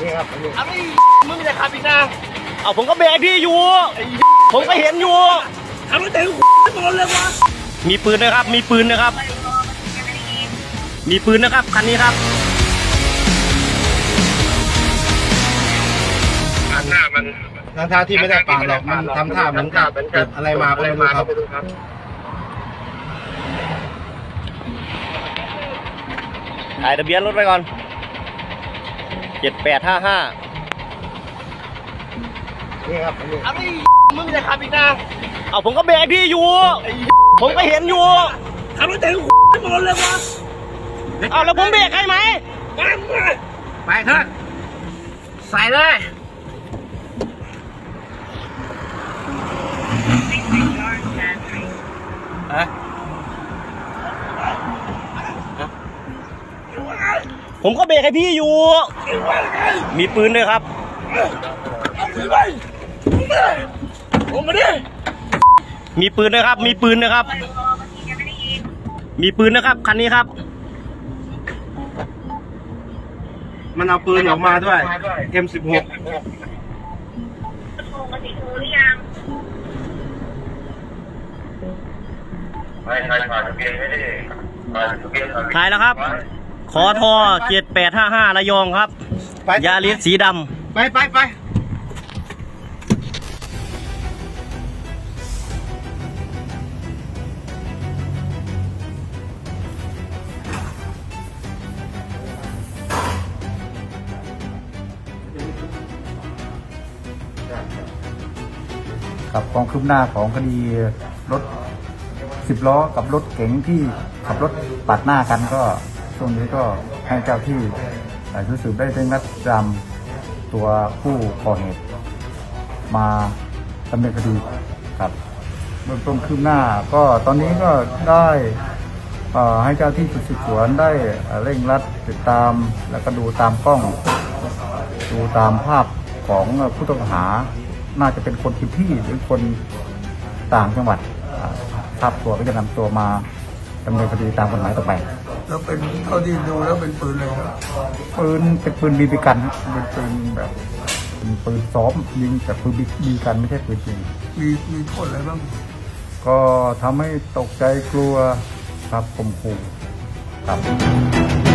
นี่ครับอะไรมึงจะขับอีกนะเอาผมก็เบรกพี่อยู่ผมก็เห็นอยู่ทำให้เต็มหมดเลยวะมีปืนนะครับมีปืนนะครับมีปืนนะครับคันนี้ครับท่าที่ไม่ได้ปาดหรอกมันทำท่าเหมือนกับเก็บอะไรมาก็ไม่รู้ครับถ่ายทะเบียนรถไปก่อน7855 นี่ครับอะไรมึงจะขับอีกนะเอาผมก็เบรกพี่อยู่ผมก็เห็นอยู่ทำให้เต็มหมดเลยวะเอาแล้วผมเบรกให้ไหมไปเถอะใส่เลยผมก็เบรกให้พี่อยู่มีปืนด้วยครับมีปืนนะครับมีปืนนะครับมีปืนนะครับคันนี้ครับมันเอาปืนออกมาด้วย M16 ถ่ายแล้วครับขอทอ7855ระยองครับยาริสสีดำไปครับความคืบหน้าของคดีรถ10 ล้อกับรถเก๋งที่ขับรถปาดหน้ากันก็ช่วงนี้ก็ให้เจ้าที่ชุดสืบได้เร่งรัดตามตัวผู้ก่อเหตุมาดำเนินคดีครับเบื้องต้นคืบหน้าก็ตอนนี้ก็ได้ให้เจ้าที่สืบสวนได้เร่งรัดติดตามแล้วก็ดูตามกล้องดูตามภาพของผู้ต้องหาน่าจะเป็นคนพื้นที่หรือคนต่างจังหวัดทราบตัวก็จะนำตัวมาดำเนินคดีตามกฎหมายต่อไปแล้วเป็นเท่าที่ดูแล้วเป็นปืนเลยครับเป็นปืนบีบีกันเป็นปืนแบบเป็นปืนซ้อมยิงแต่ปืนบีบีกันไม่ใช่ปืนจริงมีโทษอะไรบ้างก็ทำให้ตกใจกลัวครับข่มขู่ครับ